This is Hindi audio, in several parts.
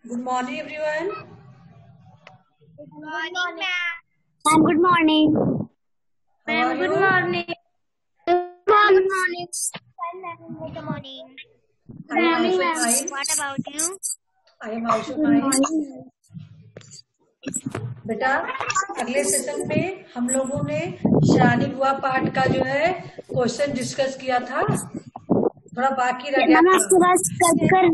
Good morning, everyone. Good morning, ma'am. Ma'am, good morning. Ma'am, Good morning. Good morning. Good morning. I am also fine. What about you? I am also fine. बेटा, अगले सेशन पे हम लोगों ने शरानी बुआ पाठ का जो है क्वेश्चन डिस्कस किया था, थोड़ा बाकी रह गया था। आपके पास कट कर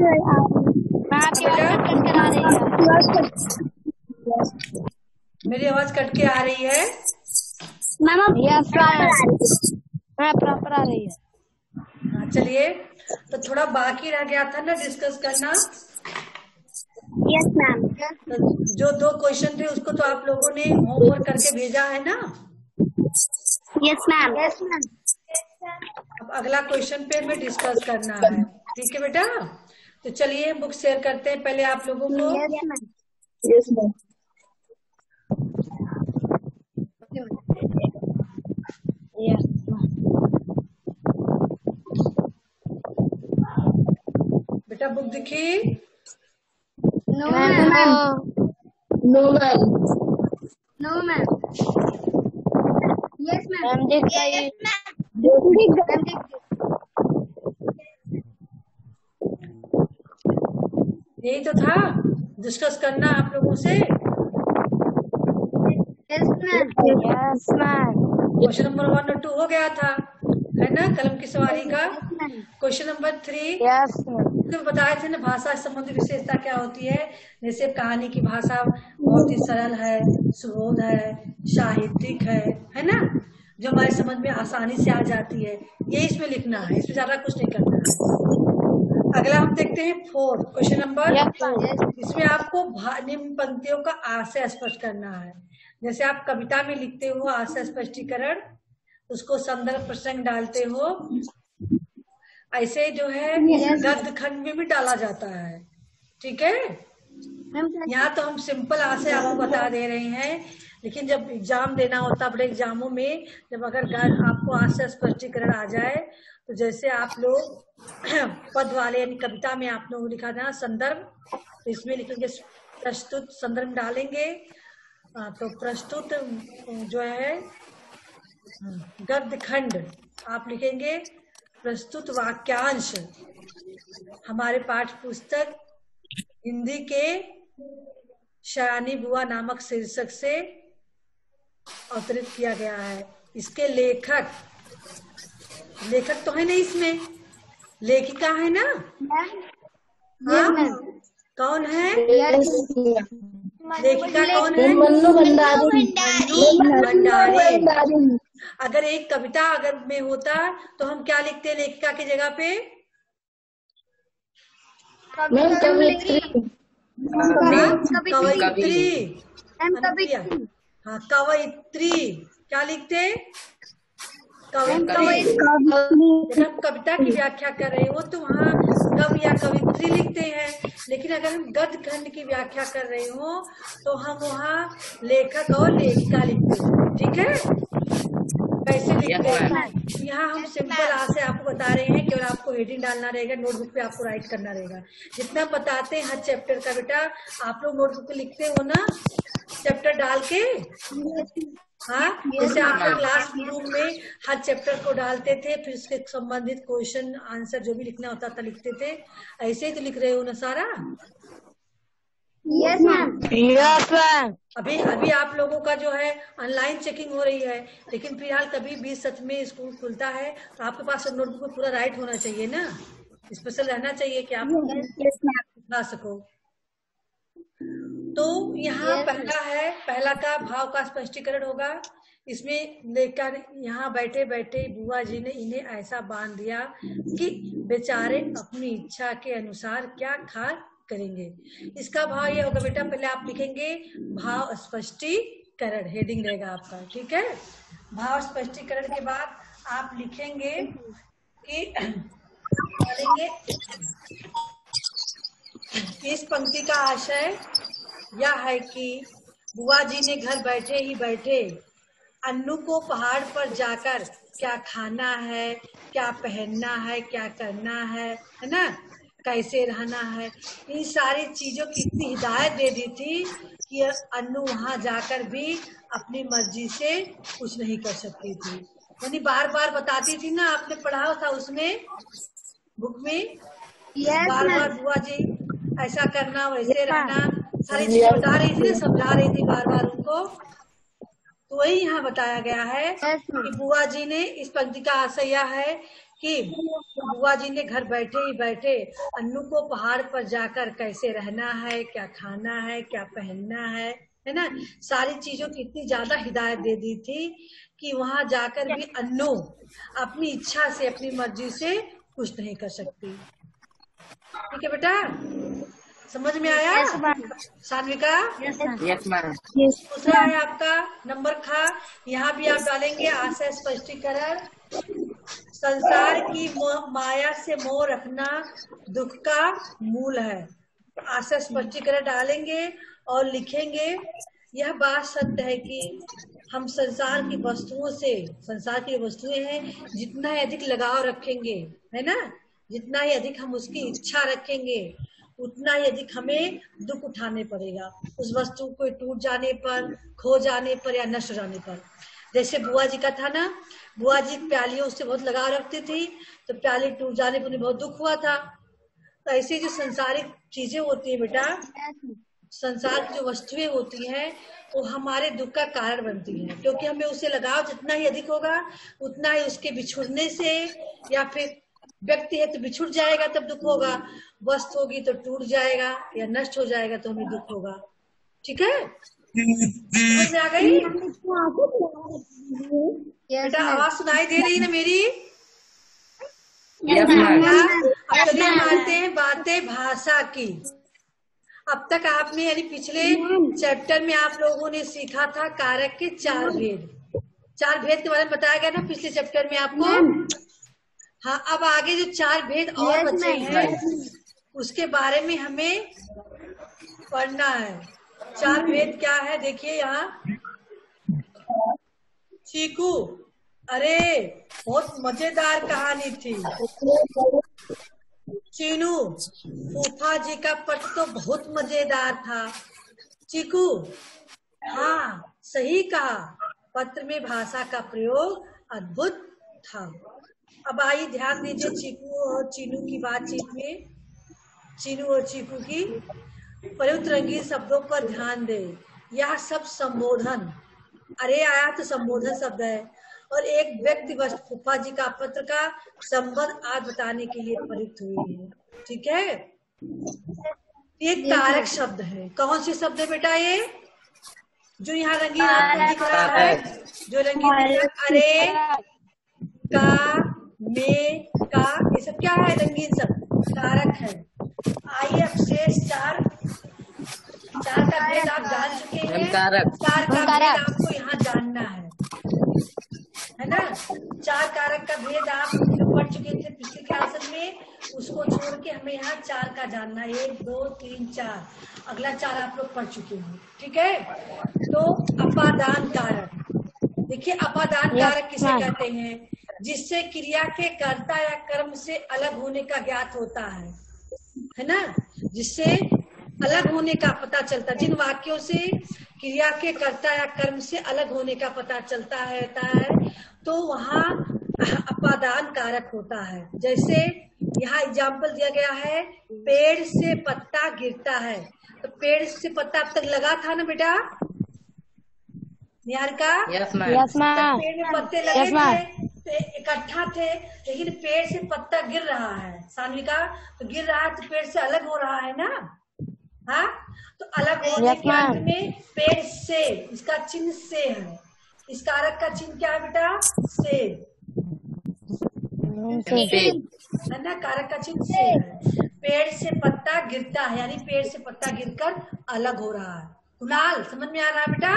मेरी आवाज कट के आ रही है? मैम अब प्रॉपर आ रही है। हाँ, चलिए, तो थोड़ा बाकी रह गया था ना डिस्कस करना। Yes ma'am. जो 2 क्वेश्चन थे उसको तो आप लोगों ने होमवर्क करके भेजा है ना? Yes ma'am. अब अगला क्वेश्चन पे में डिस्कस करना है, ठीक है बेटा? तो चलिए बुक शेयर करते हैं पहले आप लोगों को। Yes ma'am. बेटा बुक दिखी? No ma'am. No ma'am. No ma'am. Yes ma'am. यही तो था डिस्कस करना आप लोगों से। Yes ma'am. Yes ma'am. Question number 1 और 2 हो गया था, है ना, कलम की सवारी का। Question number 3 yes ma'am. बताए थे ना, भाषा संबंधी विशेषता क्या होती है। जैसे कहानी की भाषा बहुत ही सरल है, सुबोध है, साहित्यिक है ना, जो हमारे समझ में आसानी से आ जाती है। ये इसमें लिखना है, इसमें ज्यादा कुछ नहीं करना है। अगला हम देखते हैं 4, क्वेश्चन नंबर 4। इसमें आपको निम्न पंक्तियों का आशय स्पष्ट करना है। जैसे आप कविता में लिखते हो आशय स्पष्टीकरण, उसको संदर्भ प्रसंग डालते हो, ऐसे जो है गद्य खंड में भी डाला जाता है, ठीक है। यहाँ तो हम सिंपल आशय आपको बता दे रहे हैं, लेकिन जब एग्जाम देना होता है, बड़े एग्जामों में जब अगर आपको आशय स्पष्टीकरण आ जाए, तो जैसे आप लोग पद वाले यानी कविता में आप लोग लिखा था संदर्भ, तो इसमें लिखेंगे प्रस्तुत, संदर्भ डालेंगे। तो प्रस्तुत जो है गद्य खंड आप लिखेंगे प्रस्तुत वाक्यांश हमारे पाठ्य पुस्तक हिंदी के शरानी बुआ नामक शीर्षक से अवतरित किया गया है। इसके लेखक तो है ना, इसमें लेखिका है ना? हाँ, कौन है लेखिका? कौन है? मन्नू भंडारी। अगर एक कविता अगर में होता तो हम क्या लिखते हैं लेखिका की जगह पे? कवित्री। हाँ, कवयित्री। क्या लिखते? कवित्री। जब हम कविता की व्याख्या कर रहे हो तो वहाँ कवि या कवित्री लिखते हैं, लेकिन अगर हम गद्य खंड की व्याख्या कर रहे हो तो हम वहाँ लेखक और लेखिका लिखते हैं, ठीक है। कैसे लिखते हैं यहाँ हम सिंपल आशय आपको बता रहे हैं, केवल आपको हेडिंग डालना रहेगा, नोटबुक पे आपको राइट करना रहेगा। जितना बताते हैं हर चैप्टर का बेटा, आप लोग नोटबुक पे लिखते हो ना चैप्टर डाल के? हाँ, जैसे आप लोग क्लास रूम में हर चैप्टर को डालते थे, फिर उसके संबंधित क्वेश्चन आंसर जो भी लिखना होता था लिखते थे, ऐसे ही तो लिख रहे हो ना सारा? Yes ma'am. Yes ma'am. अभी आप लोगों का जो है ऑनलाइन चेकिंग हो रही है, लेकिन फिलहाल कभी भी सच में स्कूल खुलता है तो आपके पास नोटबुक में पूरा राइट होना चाहिए ना, स्पेशल रहना चाहिए कि आप लिखा सको। तो यहाँ पहला का भाव का स्पष्टीकरण होगा। इसमें लेकर यहाँ बैठे बैठे बुआ जी ने इन्हें ऐसा बांध दिया कि बेचारे अपनी इच्छा के अनुसार क्या खा करेंगे। इसका भाव ये होगा बेटा, पहले आप लिखेंगे भाव स्पष्टीकरण, हेडिंग रहेगा आपका, ठीक है। भाव स्पष्टीकरण के बाद आप लिखेंगे कि इस पंक्ति का आशय यह है कि बुआ जी ने घर बैठे ही बैठे अन्नू को पहाड़ पर जाकर क्या खाना है, क्या पहनना है, क्या करना है ना, कैसे रहना है, इन सारी चीजों की इतनी हिदायत दे दी थी कि अन्नू वहां जाकर भी अपनी मर्जी से कुछ नहीं कर सकती थी। यानी बार बार बताती थी ना, आपने पढ़ा था उसमें बुक में, बार बार बुआ जी ऐसा करना वैसे रहना, सारी चीजें बता रही थी, समझा रही थी बार बार उनको। तो वही यहाँ बताया गया है कि बुआ जी ने, इस पंक्ति का आशय यह है कि बुआ जी ने घर बैठे ही बैठे अन्नू को पहाड़ पर जाकर कैसे रहना है, क्या खाना है, क्या पहनना है ना, सारी चीजों की इतनी ज्यादा हिदायत दे दी थी कि वहां जाकर भी अन्नू अपनी इच्छा से, अपनी मर्जी से कुछ नहीं कर सकती। ठीक है बेटा, समझ में आया? सान्विका? Yes ma'am. दूसरा है आपका नंबर खा, यहाँ भी आप डालेंगे आशय स्पष्टीकरण। संसार की माया से मोह रखना दुख का मूल है। आशय स्पष्टीकरण डालेंगे और लिखेंगे, यह बात सत्य है कि हम संसार की वस्तुओं से, संसार की वस्तुएं हैं, जितना ही अधिक लगाव रखेंगे, है ना, जितना ही अधिक हम उसकी इच्छा रखेंगे, उतना ही अधिक हमें दुख उठाने पड़ेगा उस वस्तु को टूट जाने पर, खो जाने पर या नष्ट हो जाने पर। जैसे बुआ जी का था ना, बुआ जी प्यालियों से बहुत लगाव रखती थी, तो प्याली टूट जाने पर उन्हें बहुत दुख हुआ था। तो ऐसी जो संसारिक चीजें होती है बेटा, संसार की जो वस्तुएं होती हैं, वो हमारे दुख का कारण बनती हैं, क्योंकि हमें उससे लगाव जितना ही अधिक होगा, उतना ही उसके बिछुड़ने से, या फिर व्यक्ति है तो बिछुड़ जाएगा तब दुख होगा, वस्तु होगी तो टूट जाएगा या नष्ट हो जाएगा तो हमें दुख होगा। ठीक है, समझ में आ गई बेटा? आवाज सुनाई दे रही ना मेरी? अब चलिए मानते हैं बातें भाषा की। अब तक आपने, यानी पिछले चैप्टर में आप लोगों ने सीखा था कारक के 4 भेद। 4 भेद के बारे में बताया गया ना पिछले चैप्टर में आपको। हाँ, अब आगे जो 4 भेद और बचे हैं, उसके बारे में हमें पढ़ना है। 4 भेद क्या है देखिए यहाँ। चीकू, अरे बहुत मजेदार कहानी थी। चीनू, फूफा जी का पत्र तो बहुत मजेदार था। चीकू, हाँ सही कहा, पत्र में भाषा का प्रयोग अद्भुत था। अब आइए ध्यान दीजिए चीकू और चीनू की बातचीत में, चीनू और चीकू की प्रयुक्त रंगीन शब्दों पर ध्यान दे। यह सब संबोधन, अरे आया तो संबोधन शब्द है, और एक व्यक्ति वस्तु फूफा जी का पत्र का संबंध आज बताने के लिए प्रयुक्त हुए हैं। ठीक है, ये कारक शब्द है। कौन से शब्द है बेटा ये जो यहाँ रंगीन आपको दिख रहा है? जो रंगीन दिख रहा है, अरे, का, में, का, ये सब क्या है? रंगीन शब्द, कारक है। आइए अब शेष 4 का भेद आप जान चुके हैं। 4 का भेद आपको यहाँ जानना है ना। 4 कारक का भेद आप पढ़ चुके थे पिछले क्लास में, उसको छोड़ के हमें यहाँ 4 का जानना है। 1, 2, 3, 4, अगला 4 आप लोग पढ़ चुके हैं। ठीक है, तो अपादान कारक, देखिए अपादान कारक किसे कहते हैं? जिससे क्रिया के कर्ता या कर्म से अलग होने का ज्ञात होता है ना, जिससे अलग होने का पता चलता, जिन वाक्यों से क्रिया के कर्ता या कर्म से अलग होने का पता चलता है तो वहाँ अपादान कारक होता है। जैसे यहाँ एग्जाम्पल दिया गया है, पेड़ से पत्ता गिरता है, तो पेड़ से पत्ता अब तक लगा था ना बेटा निहारिका? Yes ma'am. पेड़ में पत्ते लगे थे, इकट्ठा थे, लेकिन पेड़ से पत्ता गिर रहा है सान्विका, तो गिर रहा है तो पेड़ से अलग हो रहा है ना। हाँ, तो अलग होने के अंत में पेड़ से, इसका चिन्ह से है। इस कारक का चिन्ह क्या है बेटा? से है ना, कारक का चिन्ह से है। पेड़ से पत्ता गिरता है, यानी पेड़ से पत्ता गिरकर अलग हो रहा है। कुणाल, समझ में आ रहा है बेटा?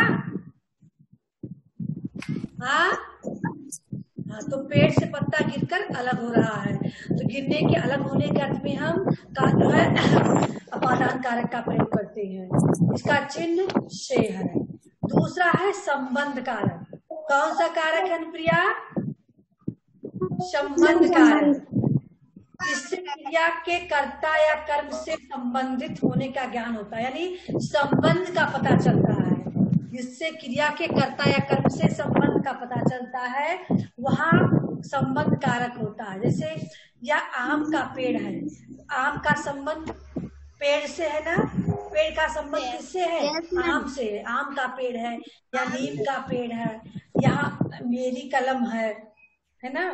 हाँ, तो पेड़ से पत्ता गिरकर अलग हो रहा है, तो गिरने के अलग होने के अर्थ में हम अपादान कारक का प्रयोग करते हैं। इसका चिन्ह से है। दूसरा है संबंध कारक। कौन सा कारक है अनुप्रिया? संबंध कारक। जिससे क्रिया के कर्ता या कर्म से संबंधित होने का ज्ञान होता है, यानी संबंध का पता चलता है। जिससे क्रिया के कर्ता या कर्म से संबंध का पता चलता है, वहाँ संबंध कारक होता है। जैसे यह आम का पेड़ है, आम का संबंध पेड़ से है ना, पेड़ का संबंध किससे है? आम से। आम का पेड़ है या नीम का पेड़ है, यहाँ मेरी कलम है ना,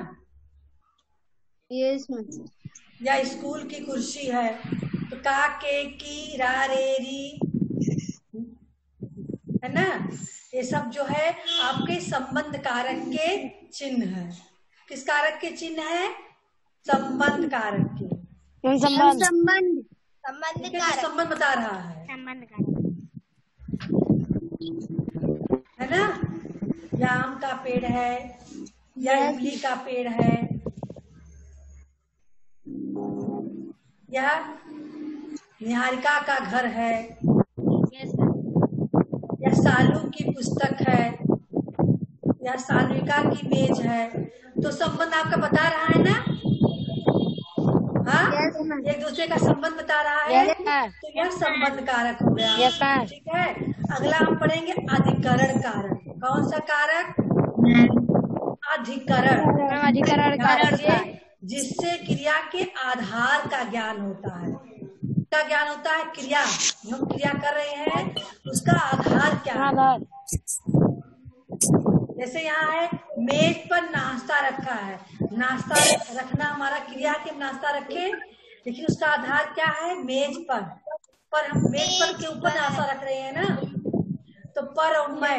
यस या स्कूल की कुर्सी है। तो का, के, की, रा, रे, री, है ना, ये सब जो है आपके संबंध कारक के चिन्ह है। किस कारक के चिन्ह है? संबंध कारक के। संबंध संबंध जो संबंध बता रहा है ना, या आम का पेड़ है या इमली का पेड़ है, या निहारिका का घर है, या सालू की पुस्तक है, या सान्विका की मेज है। तो संबंध आपका बता रहा है ना, हाँ, एक दूसरे का संबंध बता रहा है, तो यह संबंध कारक हो गया। ठीक है, अगला हम पढ़ेंगे अधिकरण कारक। कौन सा कारक? अधिकरण कारक, जिससे क्रिया के आधार का ज्ञान होता है। क्या ज्ञान होता है? क्रिया, जो हम क्रिया कर रहे हैं उसका आधार क्या है। जैसे यहाँ है मेज पर नाश्ता रखा है, नाश्ता रखना हमारा क्रिया के नाश्ता रखे, लेकिन उसका आधार क्या है? मेज पर हम मेज पर के ऊपर नाश्ता रख रहे हैं ना, तो पर और मैं,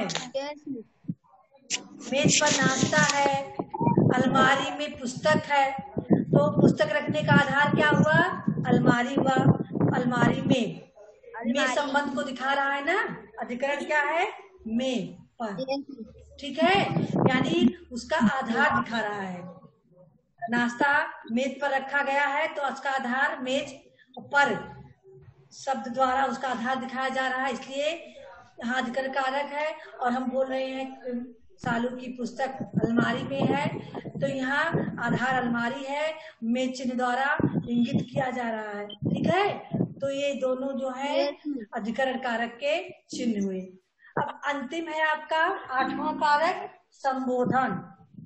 मेज पर नाश्ता है, अलमारी में पुस्तक है, तो पुस्तक रखने का आधार क्या हुआ? अलमारी हुआ। अलमारी में संबंध को दिखा रहा है ना, अधिकरण क्या है? में पर। ठीक है, यानी उसका आधार दिखा रहा है। नाश्ता मेज पर रखा गया है तो उसका आधार मेज पर शब्द द्वारा उसका आधार दिखाया जा रहा है, इसलिए यहाँ अधिकरण कारक है। और हम बोल रहे हैं सालू की पुस्तक अलमारी में है, तो यहाँ आधार अलमारी है, मेज चिन्ह द्वारा इंगित किया जा रहा है। ठीक है, तो ये दोनों जो है अधिकरण कारक के चिन्ह हुए। अब अंतिम है आपका 8वां कारक, संबोधन।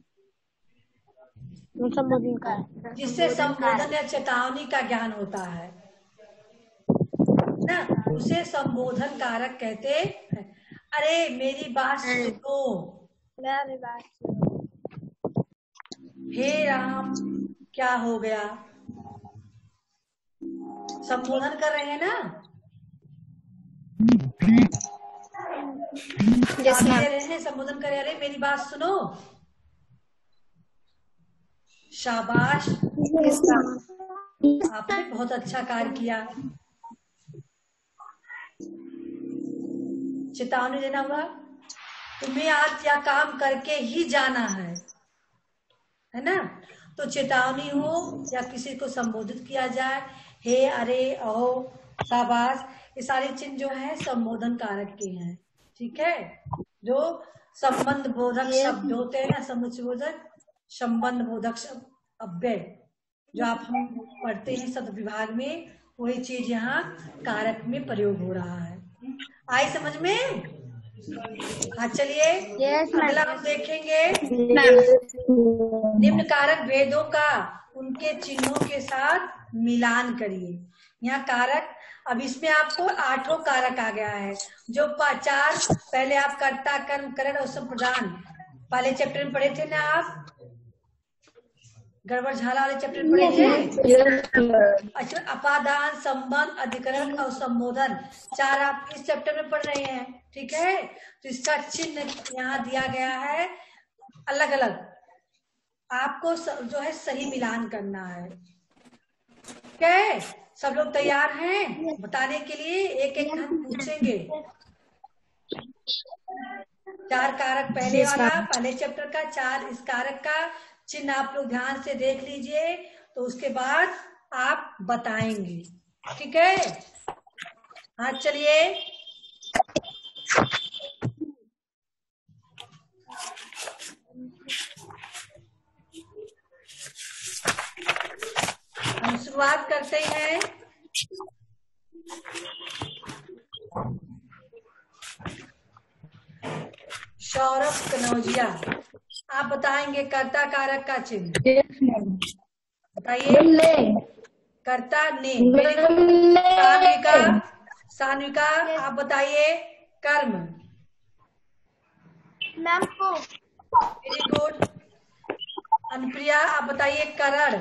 जिससे संबोधन या चेतावनी का ज्ञान होता है ना, उसे संबोधन कारक कहते हैं। अरे मेरी बात सुनो, हे राम क्या हो गया, संबोधन कर रहे हैं ना, दे रहे हैं, संबोधन कर रहे, मेरी बात सुनो, शाबाश, आपने बहुत अच्छा कार्य किया। चेतावनी देना हुआ, तुम्हें आज यह काम करके ही जाना है ना। तो चेतावनी हो या किसी को संबोधित किया जाए, हे, अरे, अहो, शाबाश, ये सारे चिन्ह जो है संबोधन कारक के हैं। ठीक है, जो संबंध बोधक शब्द होते हैं ना, समुच्चयबोधक, संबंध बोधक अव्यय, जो आप हम पढ़ते हैं शब्द विभाग में, वही चीज यहाँ कारक में प्रयोग हो रहा है। आई समझ में? हाँ, चलिए अगला हम देखेंगे निम्न कारक भेदों का उनके चिन्हों के साथ मिलान करिए। यहाँ कारक, अब इसमें आपको 8 कारक आ गया है, जो 4 पहले आप कर्ता, कर्म, करण और संप्रदान पहले चैप्टर में पढ़े थे ना, आप गड़बड़ झाला वाले चैप्टर में पढ़े थे। अच्छा, अपादान, संबंध, अधिकरण और संबोधन 4 आप इस चैप्टर में पढ़ रहे हैं। ठीक है, तो इसका चिन्ह यहाँ दिया गया है अलग अलग, आपको जो है सही मिलान करना है। ठीक है, सब लोग तैयार हैं बताने के लिए? एक एक हम पूछेंगे। 4 कारक पहले वाला, पहले चैप्टर का 4 इस कारक का चिन्ह आप लोग ध्यान से देख लीजिए, तो उसके बाद आप बताएंगे। ठीक है, हाँ चलिए। शुरुआत करते हैं। सौरभ कनौजिया, आप बताएंगे कर्ता कारक का चिन्ह। बताइए। कर्ता ने। सान्विका, सान्विका आप बताइए कर्म। मैम को। Very good. अनुप्रिया आप बताइए करण।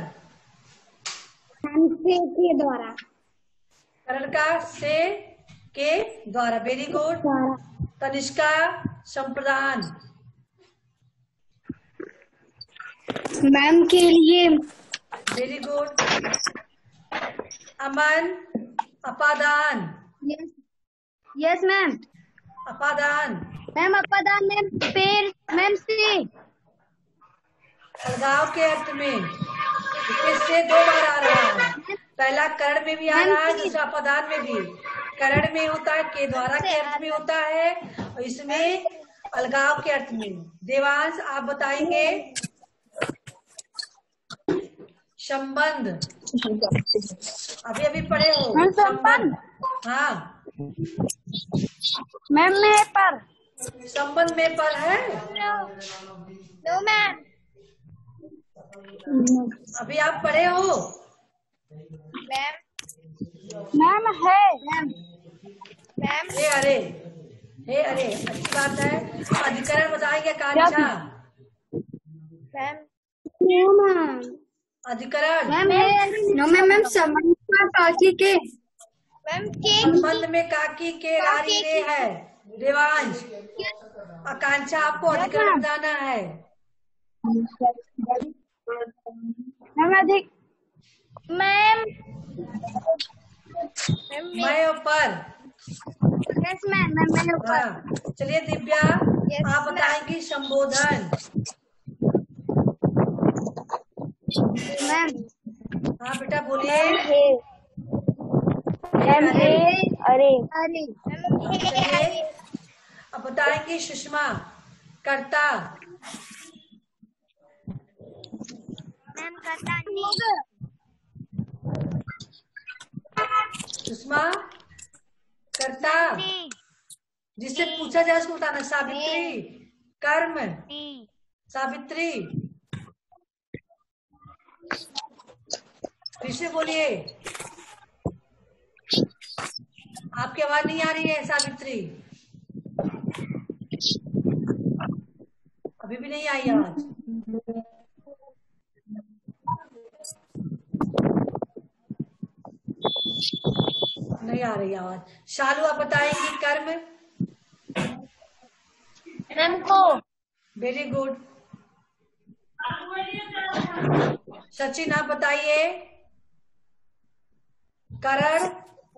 के द्वारा। करण का से के द्वारा। Very good. तनिष्का संप्रदान। मैम के लिए। Very good. अमन अपादान। Yes ma'am. अपादान। मैम अपादान मैम पेड़ मैम से। अलगाव के अर्थ में से 2 बार आ रहा है। पहला करण में भी आ रहा है, दूसरा अपादान में भी। करण में होता है के द्वारा के अर्थ में होता है, और इसमें अलगाव के अर्थ में। देवांश आप बताएंगे संबंध। अभी अभी पढ़े हो संबंध। हाँ मैम में पर। संबंध में पर है। No ma'am. अभी आप पढ़े हो। मैम है। मैम हे अरे, हे अरे, अच्छी बात है। अधिकरण बताएंगे कांक्षा। मैम अधिकरण। नो मैम मैम संबंध में काकी के। मैम के संबंध में काकी के रारी रे है। देवांश, आकांक्षा आपको अधिकरण बताना है। मैम अधिक मैम मैं ऊपर। यस मैम मैं ऊपर। हाँ चलिए दिव्या, आप बताएंगी संबोधन। मैम हाँ बेटा बोलिए। अरे अरे चलिए अब बताएंगी सुषमा कर्ता। मैम करता नहीं। सुषमा कर्ता, जिससे पूछा जाए उसको बताना। सावित्री कर्म। सावित्री फिर से बोलिए, आपकी आवाज नहीं आ रही है। सावित्री अभी भी नहीं आई आवाज। नहीं आ रही आवाज। शालू आप बताएंगी कर्म। मैम को। Very good. सचिन आप बताइए करण।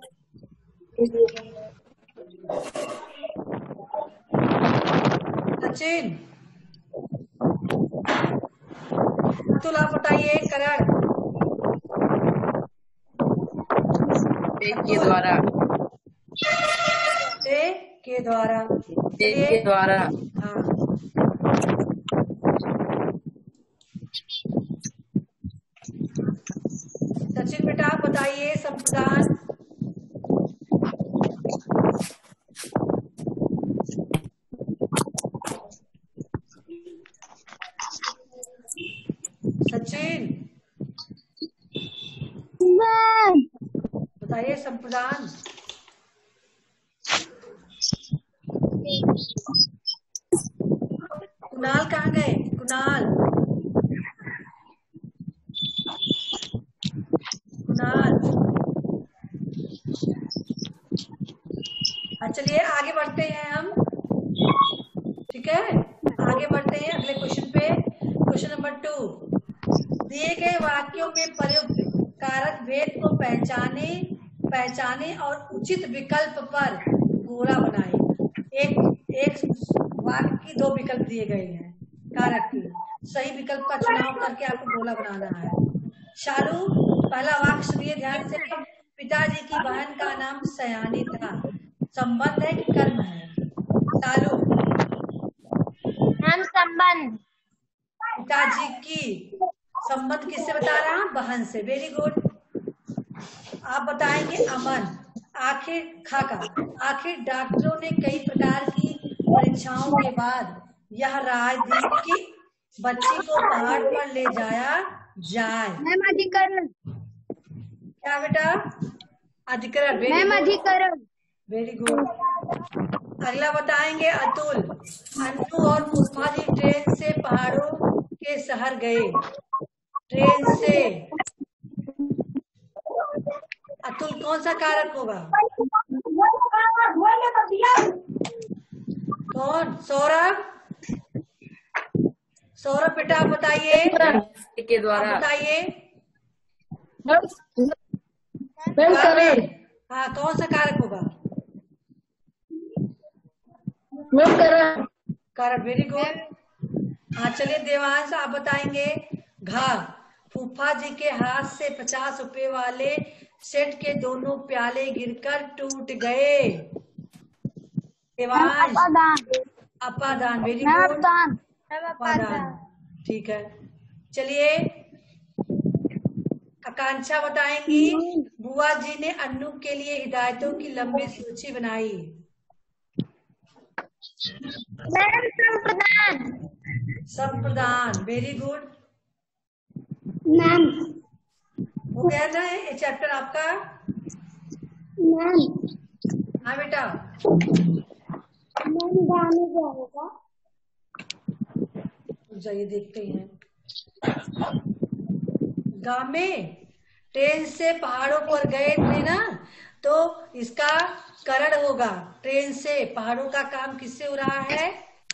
सचिन। अतुल आप बताइए करण। के द्वारा। के द्वारा। के द्वारा। हाँ सचिन बेटा आप बताइए संप्रदान। सचिन बताइए संप्रदान। कुणाल कहाँ गए? कुणाल, कुणाल। चलिए आगे बढ़ते हैं हम। ठीक है, आगे बढ़ते हैं अगले क्वेश्चन पे। क्वेश्चन नंबर 2, दिए गए वाक्यों में प्रयुक्त कारक भेद को पहचाने और उचित विकल्प पर गोला बनाए। एक वाक्य की 2 विकल्प दिए गए हैं कारक की। सही विकल्प का चुनाव करके आपको गोला बनाना है। शालू पहला वाक्य सुनिए ध्यान से। पिताजी की बहन का नाम सयानी था। संबंध है कि कर्म है? शालू। मैम संबंध। पिताजी की संबंध किससे बता रहा? बहन से। Very good. बताएंगे अमन। आखिर खाका, आखिर डॉक्टरों ने कई प्रकार की परीक्षाओं के बाद यह राय दी कि बच्ची को पहाड़ पर ले जाया जाए। मैम अधिकरण। क्या बेटा? अधिकरण। मैम अधिकरण। Very good. अगला बताएंगे अतुल। अन्नू और पुष्पा जी ट्रेन से पहाड़ों के शहर गए। ट्रेन से अतुल कौन सा कारक होगा? कौन? सौरभ। सौरभ बेटा आप बताइए। के द्वारा। बताइए। हाँ, कौन सा कारक होगा? कारक। Very good. हाँ चलिए देवांश आप बताएंगे। घा, फूफा जी के हाथ से 50 रुपए वाले सेट के दोनों प्याले गिरकर टूट गए। देवांश। अपादान। Very good. अपादान। ठीक है। चलिए आकांक्षा बताएंगी। बुआ जी ने अन्नू के लिए हिदायतों की लंबी सूची बनाई। संप्रदान। Very good. मैम। हो गया ना ये चैप्टर आपका? मैम। हाँ बेटा। जाइए देखते हैं। गांव में ट्रेन से पहाड़ों पर गए थे ना, तो इसका करण होगा। ट्रेन से पहाड़ों का काम किससे हो रहा है?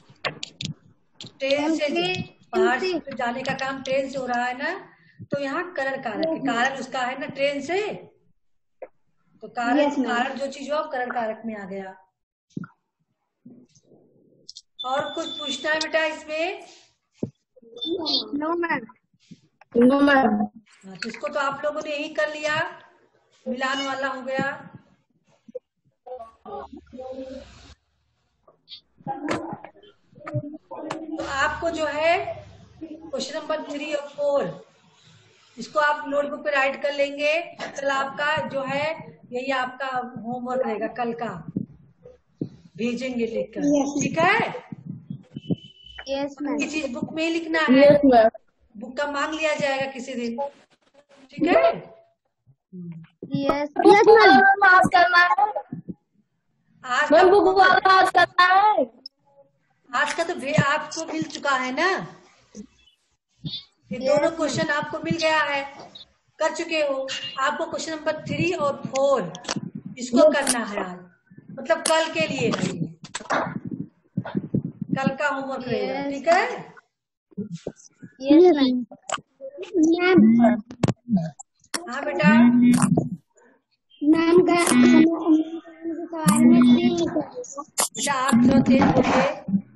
ट्रेन से। पहाड़ पे जाने का काम ट्रेन से हो रहा है ना, तो यहाँ करण कारक है। कारण उसका है ना ट्रेन से, तो कारण जो चीज हो करण कारक में आ गया। और कुछ पूछना है बेटा इसमें? No ma'am. तो इसको तो आप लोगों ने यही कर लिया, मिलान वाला हो गया। तो आपको जो है क्वेश्चन नंबर 3 और 4 इसको आप नोटबुक पे राइट कर लेंगे। कल आपका जो है यही आपका होमवर्क रहेगा, कल का भेजेंगे लिखकर। ठीक है? Yes ma'am. ये चीज बुक में ही लिखना है। बुक का मांग लिया जाएगा किसी दिन। ठीक है? Yes ma'am. आज का तो आपको मिल चुका है ना, ये दोनों क्वेश्चन आपको मिल गया है, कर चुके हो। आपको क्वेश्चन नंबर 3 और 4 इसको करना है आज, मतलब कल के लिए है, कल का होमवर्क रहेगा। ठीक है? Yes ma'am. हाँ बेटा। मैम का सवाल में 3 बेटा आप जो तेज बोलिए।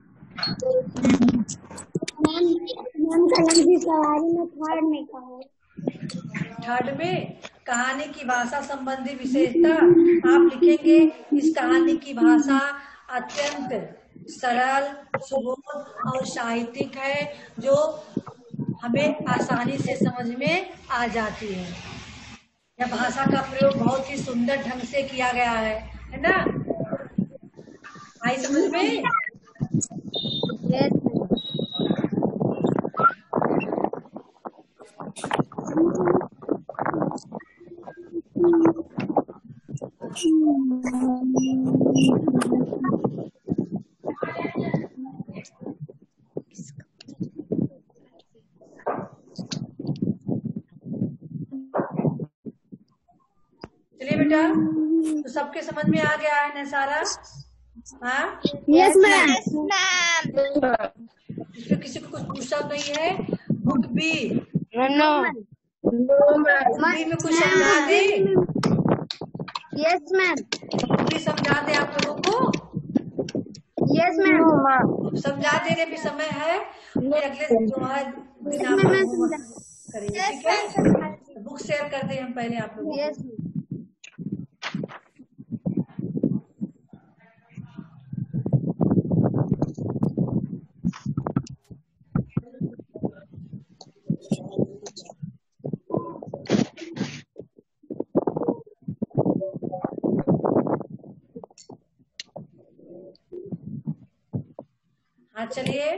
मैम कलम की सवारी में थर्ड में कहो। थर्ड में कहानी की भाषा संबंधी विशेषता आप लिखेंगे। इस कहानी की भाषा अत्यंत सरल, सुबोध और साहित्यिक है, जो हमें आसानी से समझ में आ जाती है। यह भाषा का प्रयोग बहुत ही सुंदर ढंग से किया गया है ना? आई समझ में? यस। चलिए बेटा, तो सबके समझ में आ गया है ना सारा? हाँ यस मैम। इसमें किसी को कुछ पूछा नहीं है? बुक बी में कुछ समझा दे? Yes ma'am. भी समझा दे आप लोगों को? Yes ma'am. समझा देने भी समय है, अगले जो है दिन आप करेंगे। ठीक है? बुक शेयर कर दे हम पहले आप लोगों को। यस। आज चलिए,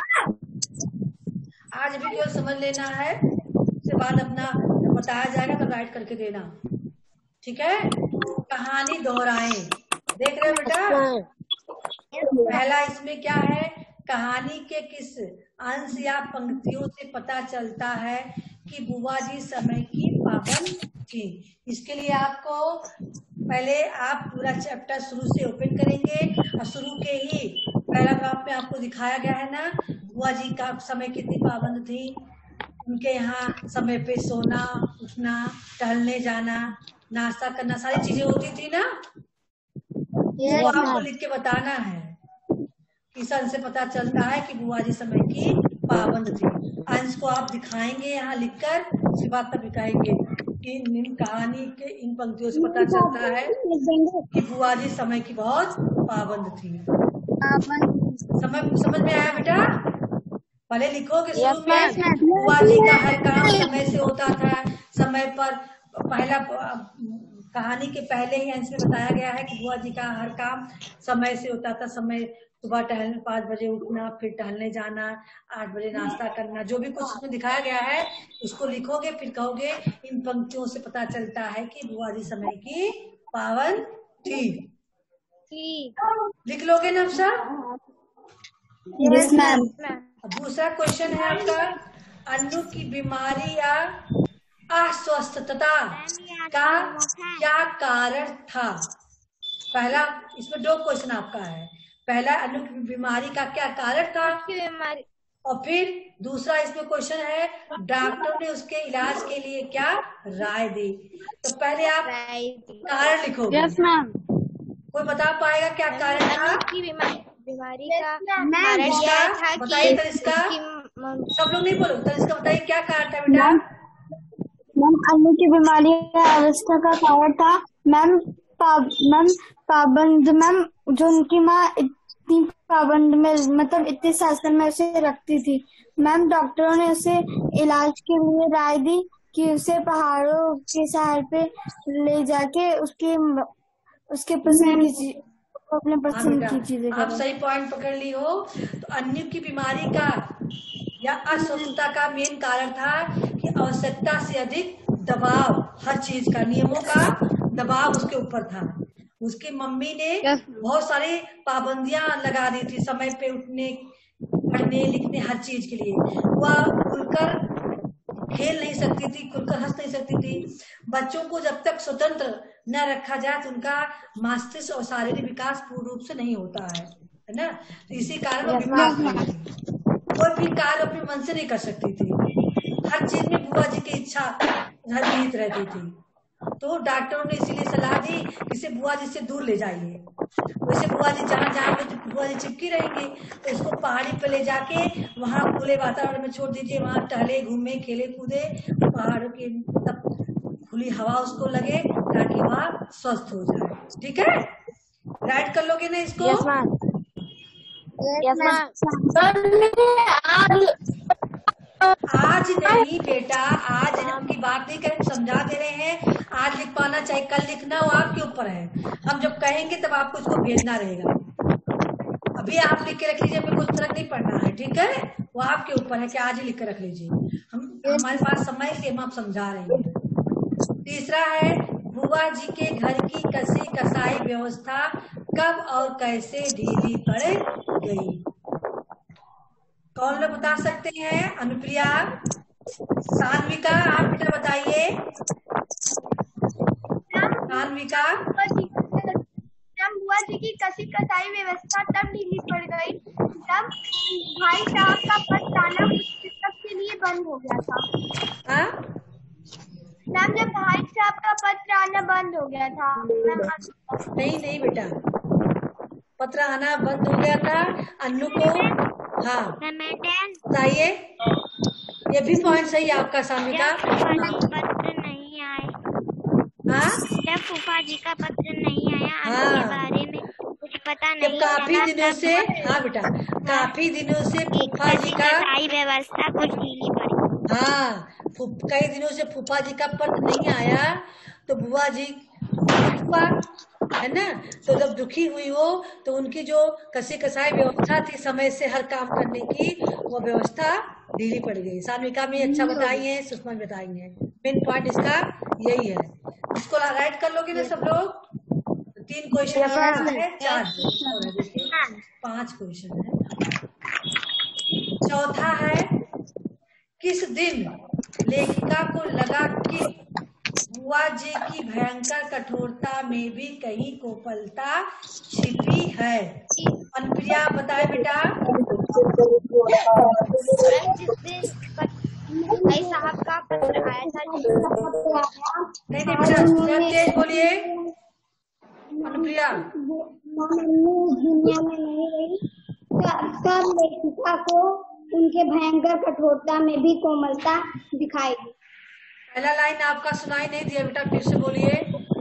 आज भी केवल समझ लेना है, उसके बाद अपना बताया जाएगा तो राइट करके देना, ठीक है। कहानी दोहराएं, देख रहे हो बेटा। पहला इसमें क्या है, कहानी के किस अंश या पंक्तियों से पता चलता है कि बुआ जी समय की पाबंद थी। इसके लिए आपको पहले आप पूरा चैप्टर शुरू से ओपन करेंगे और शुरू के ही पैराग्राफ में आपको दिखाया गया है ना, बुआ जी का समय कितनी पाबंद थी। उनके यहाँ समय पे सोना, उठना, टहलने जाना, नाश्ता करना, सारी चीजें होती थी ना। वो आपको लिख के बताना है। इस अंश से पता चलता है कि बुआ जी समय की पाबंद थी। अंश को आप दिखाएंगे यहाँ लिखकर, उसके बाद तब दिखाएंगे कि इन कहानी के इन पंक्तियों से पता चलता है कि बुआ जी समय की बहुत पाबंद थी। समझ में आया बेटा? पहले लिखोगे शुरू में बुआ जी का हर काम समय से होता था, समय पर। पहला कहानी के पहले ही अंश में बताया गया है कि बुआ जी का हर काम समय से होता था। समय सुबह 5 बजे उठना, फिर टहलने जाना, 8 बजे नाश्ता करना, जो भी कुछ उसमें दिखाया गया है उसको लिखोगे, फिर कहोगे इन पंक्तियों से पता चलता है कि बुआ जी समय की पाबंद थी। लिख लोगे ना सब? Yes ma'am. दूसरा क्वेश्चन है आपका, अन्नू की बीमारी या अस्वस्थता का क्या कारण था। पहला, इसमें 2 क्वेश्चन आपका है। पहला, अन्नू की बीमारी का क्या कारण था, और फिर दूसरा इसमें क्वेश्चन है, डॉक्टर ने उसके इलाज के लिए क्या राय दी। तो पहले आप कारण लिखोगे। Yes ma'am. कोई बता पाएगा क्या कारण था? बीमारी का कारण यह था, बताइए तनिष्का। सब लोग नहीं बोलो, तनिष्का बताइए क्या कारण था बेटा? मैम अन्नू की बीमारी का अवस्था का कारण था मैम पाबंद। मैम जो उनकी माँ इतनी पाबंद में, मतलब इतने शासन में उसे रखती थी। मैम डॉक्टरों ने उसे इलाज के लिए राय दी कि उसे पहाड़ों के सहारे पे ले जाके उसके पसंद की अपने पसंद की चीजें। आप सही पॉइंट पकड़ ली हो। तो अन्नू की बीमारी का या अस्वस्थता का मेन कारण था कि आवश्यकता से अधिक दबाव, हर चीज का, नियमों का दबाव उसके ऊपर था। उसकी मम्मी ने बहुत सारी पाबंदियां लगा दी थी, समय पे उठने, पढ़ने लिखने, हर चीज के लिए। वह खुलकर खेल नहीं सकती थी, खुलकर हंस नहीं सकती थी। बच्चों को जब तक स्वतंत्र न रखा जाए तो उनका मस्तिष्क और शारीरिक विकास पूर्ण रूप से नहीं होता है ना। तो इसी कारण वो बीमार थी, कोई भी कार्य अपने मन से नहीं कर सकती थी। हर चीज में बुआ जी की इच्छा निहित रहती थी। तो डॉक्टरों ने इसीलिए सलाह दी कि इसे बुआ जी से दूर ले जाइए। वैसे बुआ जी जहाँ जहाँ बुआ जी चिपकी रहेंगी, तो इसको पहाड़ी पे ले जाके वहाँ खुले वातावरण में छोड़ दीजिए। वहाँ टहले, घूमे, खेले कूदे, पहाड़ों की खुली हवा उसको लगे, ताकि वह स्वस्थ हो जाए। ठीक है, राइट कर लोगे ना इसको? Yes ma'am. आज नहीं बेटा, आज हम की बात नहीं करें, समझा दे रहे हैं। आज लिख पाना चाहे कल लिखना, वो आपके ऊपर है। हम जब कहेंगे तब आपको इसको भेजना रहेगा। अभी आप लिख के रख लीजिए, हमें कुछ फर्क नहीं पड़ना है, ठीक है। वो आपके ऊपर है कि आज ही लिख के रख लीजिए। हमारे पास समय के हम आप समझा रहे हैं। तीसरा है, बुआ जी के घर की कसी कसाई व्यवस्था कब और कैसे ढीली पड़ गई। कौन लोग बता सकते हैं? अनुप्रिया, सान्विका, आप बेटा बताइए। सान्विका, बुआ जी की कसी कसाई व्यवस्था तब ढीली पड़ गई जब भाई साहब का पत्र आना पुस्तक के लिए बंद हो गया था। हाँ? मैम जब भाई साहब का पत्र आना बंद हो गया था। नहीं बेटा, पत्र आना बंद हो गया था अन्नू को। हाँ बताइए, ये भी पॉइंट सही है आपका सान्विका। पत्र नहीं आए। हाँ? जब फूफा जी का पत्र नहीं आया, हाँ, के बारे में कुछ पता जब नहीं काफी दिनों से, हाँ बेटा, काफी दिनों से फूफा जी का व्यवस्था कुछ ढीली पड़ी। हाँ, कई दिनों से फूफा जी का पत्र नहीं आया, तो बुआ जी है ना। तो जब दुखी हुई हो तो उनकी जो कसी कसाई व्यवस्था थी समय से हर काम करने की, वो व्यवस्था ढीली पड़ गई। सान्विका में अच्छा बताई है, सुषमा में बताई है। मेन पॉइंट इसका यही है। इसको राइट कर लोगे ना सब लोग? 3 क्वेश्चन है, 4 5 क्वेश्चन है। चौथा है, किस दिन लेखिका को लगा कि बुआ जी की भयंकर कठोरता में भी कहीं कोमलता छिपी है? अनुप्रिया बताए बेटा। जिस दिन भाई साहब का पत्र आया था, नहीं बेटा, तेज बोलिए अनुप्रिया। दुनिया में नहीं रही तब लेखिका को उनके भयंकर कठोरता में भी कोमलता दिखाई दी। पहला लाइन आपका सुनाई नहीं दिया बेटा, फिर से बोलिए।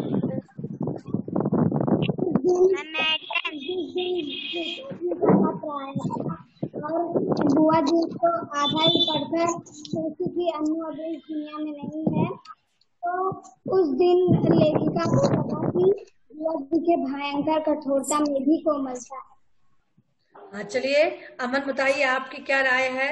और बुआ जी को आधा ही पढ़कर सोची कि अन्नू अभी इस दुनिया में नहीं है, तो उस दिन लेखिका को लगा कि बुआ जी के भयंकर कठोरता में भी कोमलता है। हाँ चलिए, अमन बताइए आपकी क्या राय है?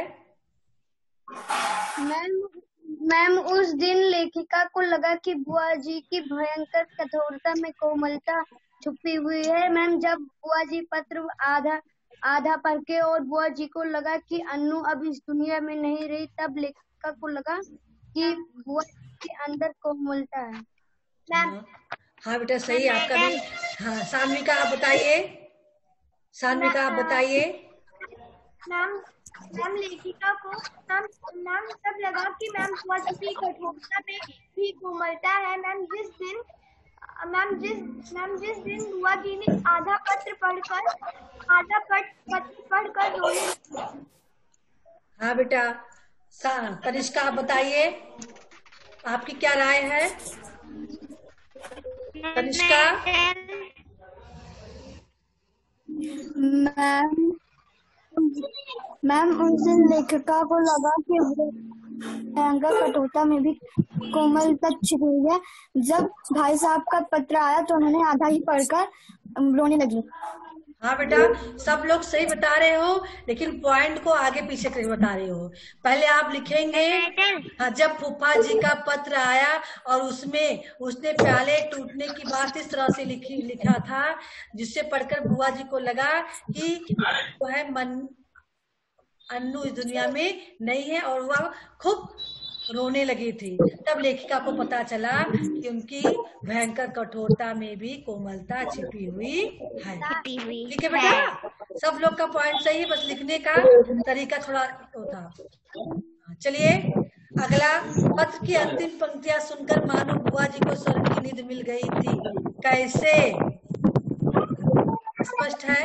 मैम उस दिन लेखिका को लगा कि बुआ जी की भयंकर कठोरता में कोमलता छुपी हुई है। मैम जब बुआ जी पत्र आधा पढ़ के और बुआ जी को लगा कि अन्नू अब इस दुनिया में नहीं रही, तब लेखिका को लगा कि बुआ के अंदर कोमलता है। मैम हाँ बेटा सही आपका भी। हाँ सान्विका आप बताइए। सान्विका आप बताइए। मैम लेखिका को मैम तब लगा कि मैम बुआ जी की कठोरता में भी कोमलता है। मैम जिस दिन बुआ जी ने आधा पत्र पढ़कर रोने। हाँ बेटा, तनिष्का आप बताइए, आपकी क्या राय है? तनिष्का। मैम उस दिन लेखिका को लगा कि भयंकर कठोरता में भी कोमलता छिपी हुई है। जब भाई साहब का पत्र आया तो उन्होंने आधा ही पढ़कर रोने लगी। हाँ बेटा, सब लोग सही बता रहे हो, लेकिन पॉइंट को आगे पीछे करके बता रहे हो। पहले आप लिखेंगे, हाँ, जब फूफा जी का पत्र आया और उसने प्याले टूटने की बात इस तरह से लिखा था, जिससे पढ़कर बुआ जी को लगा कि वो है अन्नू इस दुनिया में नहीं है, और वह खूब रोने लगी थी। तब लेखिका को पता चला कि उनकी भयंकर कठोरता में भी कोमलता छिपी हुई है। ठीक है बेटा, सब लोग का पॉइंट सही है, बस लिखने का तरीका थोड़ा होता। चलिए अगला, पत्र की अंतिम पंक्तियां सुनकर मानो बुआ जी को स्वर्ग की नींद मिल गई थी। कैसे? स्पष्ट है?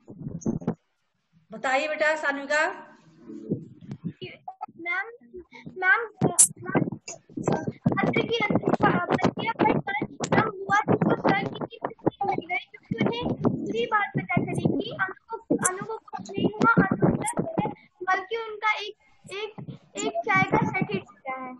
बताइए बेटा सान्विका। मैम पत्र की अंतिम पंक्तियां पढ़कर हम बुआ जी को स्वर्ग की नींद मिल गई, क्योंकि उन्हें दूसरी बात पता चली कि अनु को कुछ नहीं हुआ, बल्कि उनका एक चाय का सेट ही टूटा है।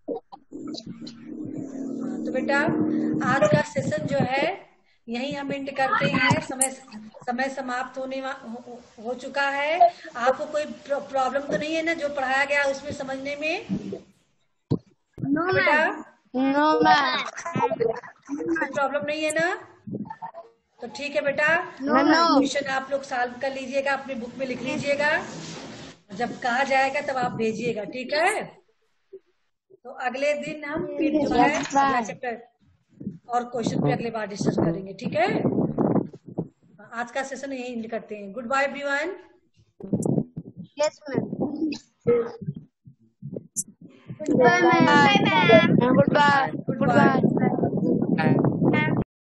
तो बेटा आज का सेशन जो है यही हम एंड करते हैं। समय समाप्त हो चुका है। आपको कोई प्रॉब्लम तो नहीं है ना जो पढ़ाया गया उसमें समझने में? नो बेटा, नो मैम, कोई प्रॉब्लम नहीं है ना? तो ठीक है बेटा, क्वेश्चन आप लोग सॉल्व कर लीजिएगा, अपनी बुक में लिख लीजिएगा, जब कहा जाएगा तब आप भेजिएगा। ठीक है, तो अगले दिन हम फिर जो है अगला चैप्टर और क्वेश्चन पे अगले बार डिस्कस करेंगे। ठीक है, आज का सेशन यही एंड करते हैं। Good bye everyone. Yes ma'am, good bye ma'am. Good bye.